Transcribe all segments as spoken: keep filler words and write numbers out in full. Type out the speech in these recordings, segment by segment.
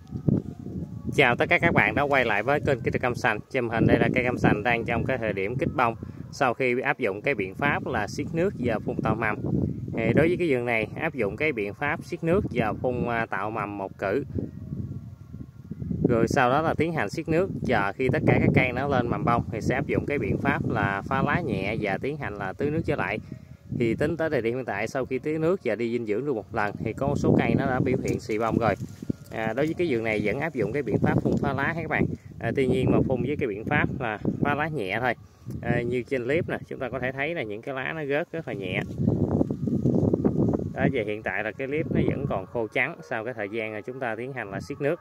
Chào tất cả các bạn đã quay lại với kênh Cây Cam Sành. Trên hình đây là cây cam sành đang trong cái thời điểm kích bông sau khi áp dụng cái biện pháp là xiết nước và phun tạo mầm. Thì đối với cái vườn này áp dụng cái biện pháp xiết nước và phun tạo mầm một cử, rồi sau đó là tiến hành xiết nước, chờ khi tất cả các cây nó lên mầm bông thì sẽ áp dụng cái biện pháp là phá lá nhẹ và tiến hành là tưới nước trở lại. Thì tính tới thời điểm hiện tại, sau khi tưới nước và đi dinh dưỡng được một lần thì có một số cây nó đã biểu hiện xì bông rồi. À, đối với cái vườn này vẫn áp dụng cái biện pháp phun phá lá các bạn. À, tuy nhiên mà phun với cái biện pháp là phá lá nhẹ thôi. À, như trên clip nè, chúng ta có thể thấy là những cái lá nó rớt rất là nhẹ. Đó, và hiện tại là cái clip nó vẫn còn khô trắng sau cái thời gian chúng ta tiến hành là xiết nước.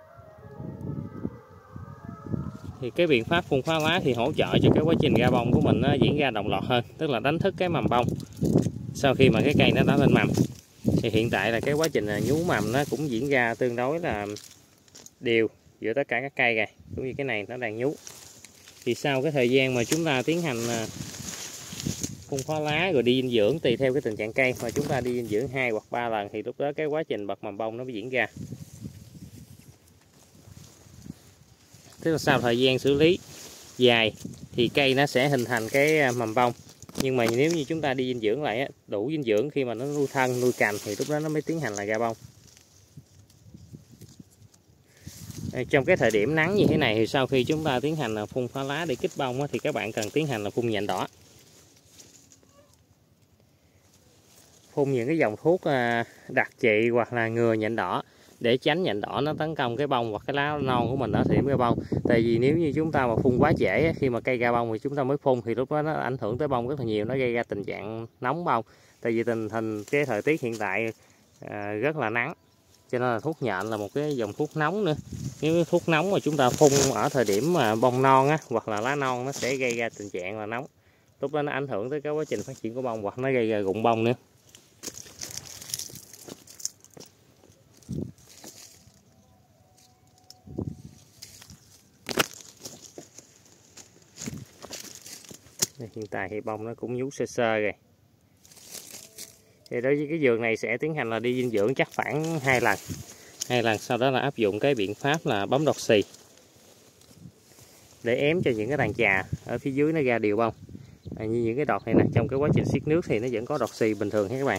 Thì cái biện pháp phun phá lá thì hỗ trợ cho cái quá trình ra bông của mình nó diễn ra đồng loạt hơn, tức là đánh thức cái mầm bông sau khi mà cái cây nó đã lên mầm. Thì hiện tại là cái quá trình nhú mầm nó cũng diễn ra tương đối là đều giữa tất cả các cây này, cũng như cái này nó đang nhú. Thì sau cái thời gian mà chúng ta tiến hành phun phá lá rồi đi dinh dưỡng, tùy theo cái tình trạng cây mà chúng ta đi dinh dưỡng hai hoặc ba lần, thì lúc đó cái quá trình bật mầm bông nó mới diễn ra. Tức là sau thời gian xử lý dài thì cây nó sẽ hình thành cái mầm bông. Nhưng mà nếu như chúng ta đi dinh dưỡng lại đủ dinh dưỡng khi mà nó nuôi thân nuôi cành thì lúc đó nó mới tiến hành là ra bông. Trong cái thời điểm nắng như thế này thì sau khi chúng ta tiến hành là phun phá lá để kích bông thì các bạn cần tiến hành là phun nhện đỏ. Phun những cái dòng thuốc đặc trị hoặc là ngừa nhện đỏ để tránh nhện đỏ nó tấn công cái bông hoặc cái lá non của mình ở thời điểm ra bông. Tại vì nếu như chúng ta mà phun quá trễ, khi mà cây ra bông thì chúng ta mới phun thì lúc đó nó ảnh hưởng tới bông rất là nhiều, nó gây ra tình trạng nóng bông. Tại vì tình hình cái thời tiết hiện tại à, rất là nắng, cho nên là thuốc nhện là một cái dòng thuốc nóng nữa. Nếu thuốc nóng mà chúng ta phun ở thời điểm mà bông non á, hoặc là lá non, nó sẽ gây ra tình trạng là nóng. Lúc đó nó ảnh hưởng tới cái quá trình phát triển của bông hoặc nó gây ra rụng bông nữa. Hiện tại thì bông nó cũng nhú sơ sơ rồi. Thì đối với cái vườn này sẽ tiến hành là đi dinh dưỡng chắc khoảng hai lần. Hai lần sau đó là áp dụng cái biện pháp là bấm đọt xì để ém cho những cái tàn trà ở phía dưới nó ra đều bông. À, như những cái đọt này nè, trong cái quá trình xiết nước thì nó vẫn có đọt xì bình thường ha các bạn.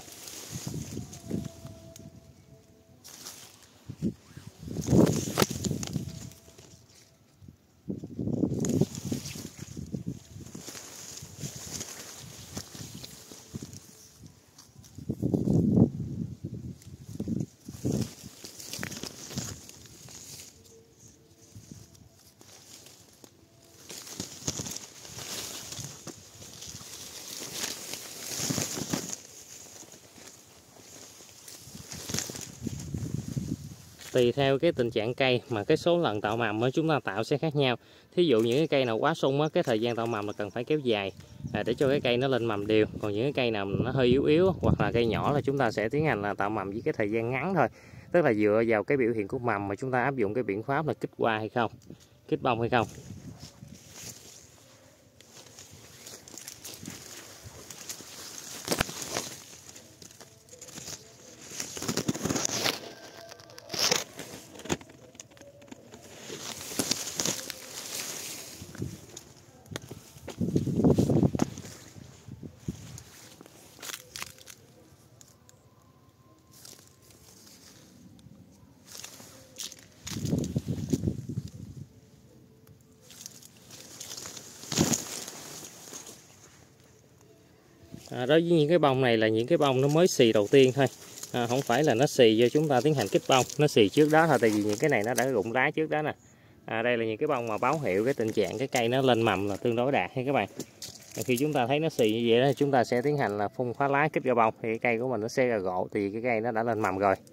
Tùy theo cái tình trạng cây mà cái số lần tạo mầm mới chúng ta tạo sẽ khác nhau. Thí dụ những cái cây nào quá sung á, cái thời gian tạo mầm là cần phải kéo dài à, để cho cái cây nó lên mầm đều. Còn những cái cây nào nó hơi yếu yếu hoặc là cây nhỏ là chúng ta sẽ tiến hành là tạo mầm với cái thời gian ngắn thôi. Tức là dựa vào cái biểu hiện của mầm mà chúng ta áp dụng cái biện pháp là kích hoa hay không, kích bông hay không. À, đối với những cái bông này là những cái bông nó mới xì đầu tiên thôi, à, không phải là nó xì do chúng ta tiến hành kích bông, nó xì trước đó thôi. Tại vì những cái này nó đã rụng lá trước đó nè. À, đây là những cái bông mà báo hiệu cái tình trạng cái cây nó lên mầm là tương đối đạt ha các bạn. À, khi chúng ta thấy nó xì như vậy đó, chúng ta sẽ tiến hành là phun phá lá kích ra bông thì cái cây của mình nó sẽ ra gỗ, thì cái cây nó đã lên mầm rồi.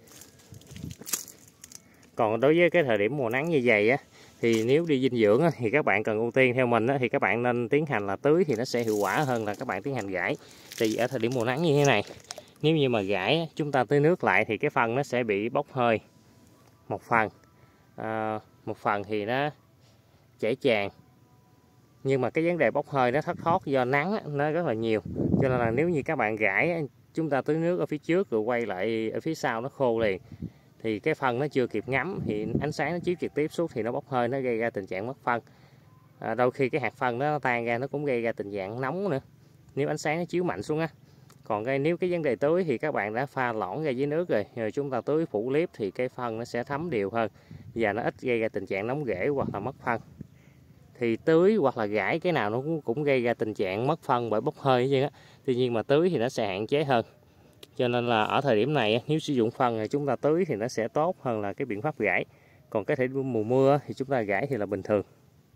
Còn đối với cái thời điểm mùa nắng như vậy á, thì nếu đi dinh dưỡng thì các bạn cần ưu tiên theo mình thì các bạn nên tiến hành là tưới thì nó sẽ hiệu quả hơn là các bạn tiến hành rải. Tại vì ở thời điểm mùa nắng như thế này, nếu như mà rải chúng ta tưới nước lại thì cái phân nó sẽ bị bốc hơi một phần, à, một phần thì nó chảy tràn, nhưng mà cái vấn đề bốc hơi nó thất thoát do nắng nó rất là nhiều. Cho nên là nếu như các bạn rải chúng ta tưới nước ở phía trước rồi quay lại ở phía sau nó khô liền, thì cái phân nó chưa kịp ngấm thì ánh sáng nó chiếu trực tiếp xuống thì nó bốc hơi, nó gây ra tình trạng mất phân. À, đôi khi cái hạt phân đó nó tan ra nó cũng gây ra tình trạng nóng nữa nếu ánh sáng nó chiếu mạnh xuống á. Còn cái nếu cái vấn đề tưới thì các bạn đã pha loãng ra với nước rồi, rồi chúng ta tưới phủ liếp thì cái phân nó sẽ thấm đều hơn và nó ít gây ra tình trạng nóng rễ hoặc là mất phân. Thì tưới hoặc là rải cái nào nó cũng, cũng gây ra tình trạng mất phân bởi bốc hơi vậy á. Tuy nhiên mà tưới thì nó sẽ hạn chế hơn. Cho nên là ở thời điểm này nếu sử dụng phân thì chúng ta tưới thì nó sẽ tốt hơn là cái biện pháp rải. Còn cái thể mùa mưa thì chúng ta rải thì là bình thường.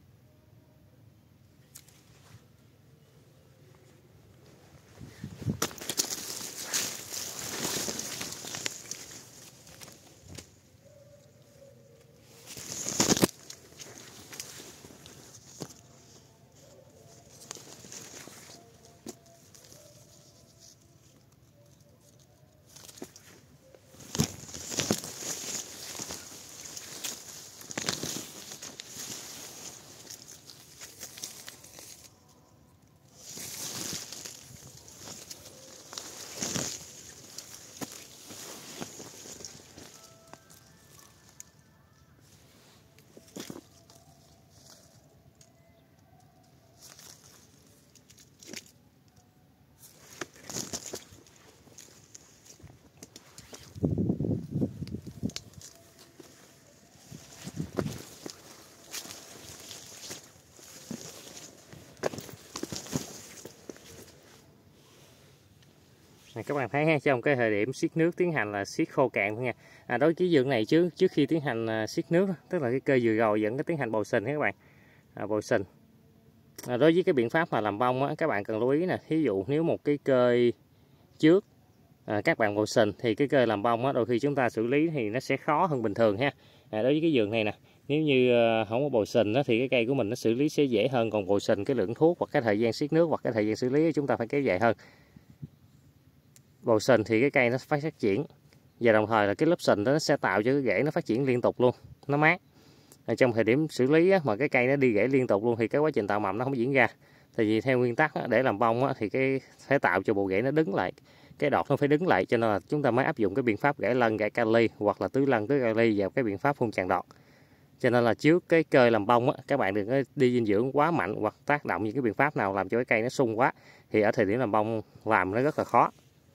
Này, các bạn thấy ha, trong cái thời điểm siết nước tiến hành là siết khô cạn thôi nha. À, đối với vườn này trước trước khi tiến hành uh, siết nước, tức là cái cây dừa gầu vẫn có tiến hành bồi sình các bạn. À, bồi sình. À, đối với cái biện pháp mà làm bông á, các bạn cần lưu ý nè, ví dụ nếu một cái cây trước à, các bạn bồi sình thì cái cây làm bông á, đôi khi chúng ta xử lý thì nó sẽ khó hơn bình thường ha. À, đối với cái vườn này nè, nếu như uh, không có bồi sình á, thì cái cây của mình nó xử lý sẽ dễ hơn, còn bồi sình cái lượng thuốc hoặc cái thời gian siết nước hoặc cái thời gian xử lý chúng ta phải kéo dài hơn. Bồi sình thì cái cây nó phải phát triển và đồng thời là cái lớp sình đó nó sẽ tạo cho cái rễ nó phát triển liên tục luôn, nó mát. Ở trong thời điểm xử lý á, mà cái cây nó đi rễ liên tục luôn thì cái quá trình tạo mầm nó không diễn ra. Tại vì theo nguyên tắc á, để làm bông á, thì cái phải tạo cho bộ rễ nó đứng lại, cái đọt nó phải đứng lại, cho nên là chúng ta mới áp dụng cái biện pháp rải lân, rải kali hoặc là tưới lân, tưới kali vào cái biện pháp phun tràn đọt. Cho nên là trước cái cây làm bông á, các bạn đừng có đi dinh dưỡng quá mạnh hoặc tác động những cái biện pháp nào làm cho cái cây nó sung quá, thì ở thời điểm làm bông làm nó rất là khó.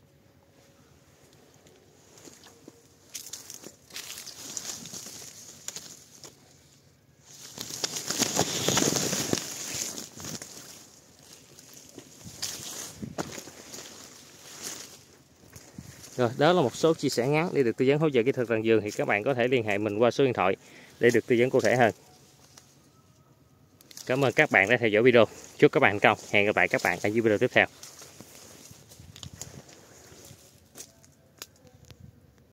Rồi, đó là một số chia sẻ ngắn để được tư vấn hỗ trợ kỹ thuật trồng vườn, thì các bạn có thể liên hệ mình qua số điện thoại để được tư vấn cụ thể hơn. Cảm ơn các bạn đã theo dõi video. Chúc các bạn thành công. Hẹn gặp lại các bạn ở những video tiếp theo.